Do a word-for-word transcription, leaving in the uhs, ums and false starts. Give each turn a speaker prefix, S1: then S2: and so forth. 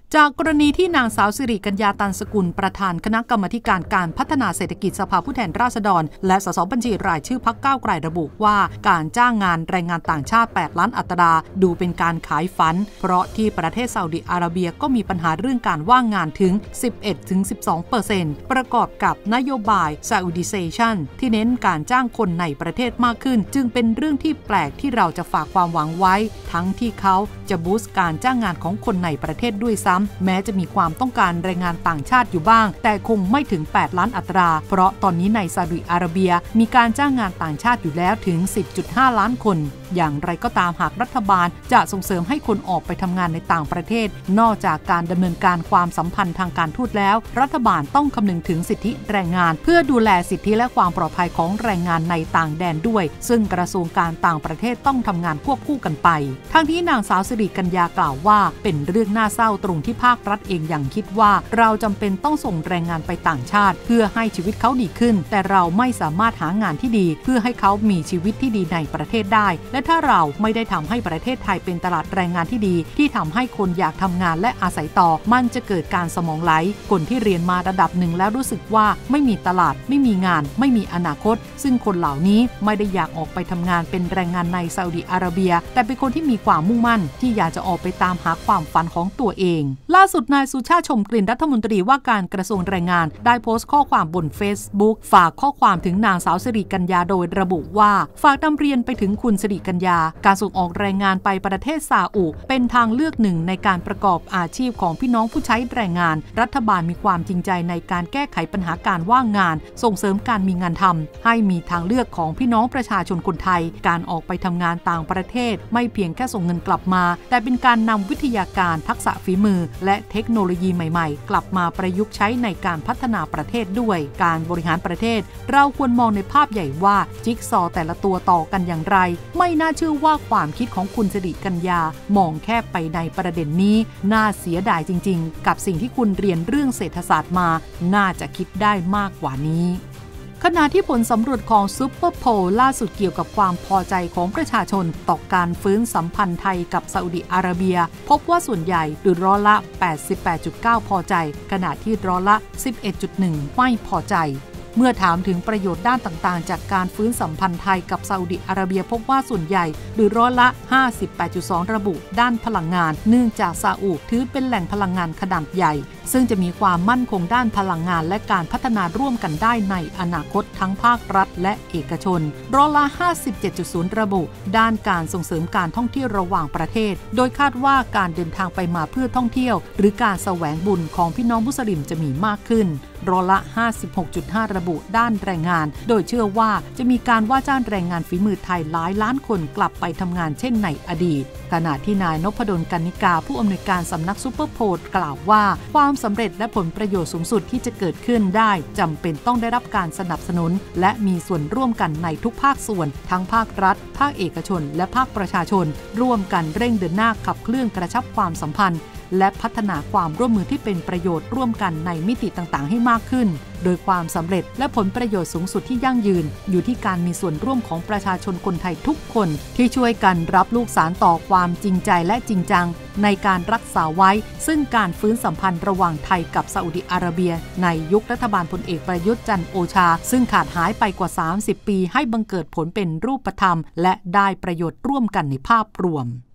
S1: จากกรณีที่นางสาวสิริกัญญาตันสกุลประธานคณะกรรมาการการพัฒนาเศรษฐกิจสภาผู้แทนราษฎรและสสบัญชีรายชื่อพรรคก้าวไกลระบุว่าการจ้างงานแรงงานต่างชาติแปดล้านอัตราดูเป็นการขายฝันเพราะที่ประเทศซาอุดิอาระเบียก็มีปัญหาเรื่องการว่างงานถึง สิบเอ็ดถึงสิบสองเปอร์เซ็นต์ ประกอบกับนโยบายซาอุดิเซชันที่เน้นการจ้างคนในประเทศมากขึ้นจึงเป็นเรื่องที่แปลกที่เราจะฝากความหวังไว้ทั้งที่เขาจะบูสต์การจ้างงานของคนในประเทศด้วยซ้ำแม้จะมีความต้องการแรงงานต่างชาติอยู่บ้างแต่คงไม่ถึงแปดล้านอัตราเพราะตอนนี้ในซาอุดิอาระเบียมีการจ้างงานต่างชาติอยู่แล้วถึง สิบจุดห้าล้านคนอย่างไรก็ตามหากรัฐบาลจะส่งเสริมให้คนออกไปทำงานในต่างประเทศนอกจากการดำเนินการความสัมพันธ์ทางการทูตแล้วรัฐบาลต้องคำนึงถึงสิทธิแรงงานเพื่อดูแลสิทธิและความปลอดภัยของแรงงานในต่างแดนด้วยซึ่งกระทรวงการต่างประเทศต้องทำงานควบคู่กันไปทั้งนี้นางสาวสิริกัญญากล่าวว่าเป็นเรื่องน่าเศร้าตรงที่ภาครัฐเองยังคิดว่าเราจำเป็นต้องส่งแรงงานไปต่างชาติเพื่อให้ชีวิตเขาดีขึ้นแต่เราไม่สามารถหางานที่ดีเพื่อให้เขามีชีวิตที่ดีในประเทศได้และถ้าเราไม่ได้ทำให้ประเทศไทยเป็นตลาดแรงงานที่ดีที่ทำให้คนอยากทำงานและอาศัยต่อมันจะเกิดการสมองไหลคนที่เรียนมาระดับหนึ่งแล้วรู้สึกว่าไม่มีตลาดไม่มีงานไม่มีอนาคตซึ่งคนเหล่านี้ไม่ได้อยากออกไปทำงานเป็นแรงงานในซาอุดิอาระเบียแต่เป็นคนที่มีความมุ่งมั่นที่อยากจะออกไปตามหาความฝันของตัวเองล่าสุดนายสุชาติชมกลิ่นรัฐมนตรีว่าการกระทรวงแรงงานได้โพสต์ข้อความบน Facebook ฝากข้อความถึงนางสาวสิริกัญญาโดยระบุว่าฝากนำเรียนไปถึงคุณสิริกัญญาการส่งออกแรงงานไปประเทศซาอุเป็นทางเลือกหนึ่งในการประกอบอาชีพของพี่น้องผู้ใช้แรงงานรัฐบาลมีความจริงใจในการแก้ไขปัญหาการว่างงานส่งเสริมการมีงานทำให้มีทางเลือกของพี่น้องประชาชนคนไทยการออกไปทำงานต่างประเทศไม่เพียงแค่ส่งเงินกลับมาแต่เป็นการนำวิทยาการทักษะฝีมือและเทคโนโลยีใหม่ๆกลับมาประยุกต์ใช้ในการพัฒนาประเทศด้วยการบริหารประเทศเราควรมองในภาพใหญ่ว่าจิ๊กซอว์แต่ละตัวต่อกันอย่างไรไม่น่าเชื่อว่าความคิดของคุณสิริกัญญามองแค่ไปในประเด็นนี้น่าเสียดายจริงๆกับสิ่งที่คุณเรียนเรื่องเศรษฐศาสตร์มาน่าจะคิดได้มากกว่านี้ขณะที่ผลสำรวจของซูเปอร์โพลล่าสุดเกี่ยวกับความพอใจของประชาชนต่อการฟื้นสัมพันธ์ไทยกับซาอุดิอาระเบียพบว่าส่วนใหญ่หรือร้อยละ แปดสิบแปดจุดเก้า พอใจขณะที่ร้อยละ สิบเอ็ดจุดหนึ่ง ไม่พอใจเมื่อถามถึงประโยชน์ด้านต่างๆจากการฟื้นสัมพันธ์ไทยกับซาอุดิอาระเบียพบว่าส่วนใหญ่หรือร้อยละ ห้าสิบแปดจุดสอง ระบุด้านพลังงานเนื่องจากซาอุถือเป็นแหล่งพลังงานขนาดใหญ่ซึ่งจะมีความมั่นคงด้านพลังงานและการพัฒนาร่วมกันได้ในอนาคตทั้งภาครัฐและเอกชนร้อยละ ห้าสิบเจ็ดจุดศูนย์ ระบุด้านการส่งเสริมการท่องเที่ยวระหว่างประเทศโดยคาดว่าการเดินทางไปมาเพื่อท่องเที่ยวหรือการแสวงบุญของพี่น้องมุสลิมจะมีมากขึ้นร้อยละ ห้าสิบหกจุดห้า ระบุด้านแรงงานโดยเชื่อว่าจะมีการว่าจ้างแรงงานฝีมือไทยหลายล้านคนกลับไปทำงานเช่นในอดีตขณะที่นายนพดล กนิกาผู้อำนวยการสำนักซูเปอร์โพลกล่าวว่าความสำเร็จและผลประโยชน์สูงสุดที่จะเกิดขึ้นได้จำเป็นต้องได้รับการสนับสนุนและมีส่วนร่วมกันในทุกภาคส่วนทั้งภาครัฐภาคเอกชนและภาคประชาชนร่วมกันเร่งเดินหน้าขับเคลื่อนกระชับความสัมพันธ์และพัฒนาความร่วมมือที่เป็นประโยชน์ร่วมกันในมิติต่างๆให้มากขึ้นโดยความสำเร็จและผลประโยชน์สูงสุดที่ยั่งยืนอยู่ที่การมีส่วนร่วมของประชาชนคนไทยทุกคนที่ช่วยกันรับลูกสานต่อความจริงใจและจริงจังในการรักษาไว้ซึ่งการฟื้นสัมพันธ์ระหว่างไทยกับซาอุดิอาระเบียในยุครัฐบาลพลเอกประยุทธ์จันทร์โอชาซึ่งขาดหายไปกว่าสามสิบปีให้บังเกิดผลเป็นรูปธรรมและได้ประโยชน์ร่วมกันในภาพรวม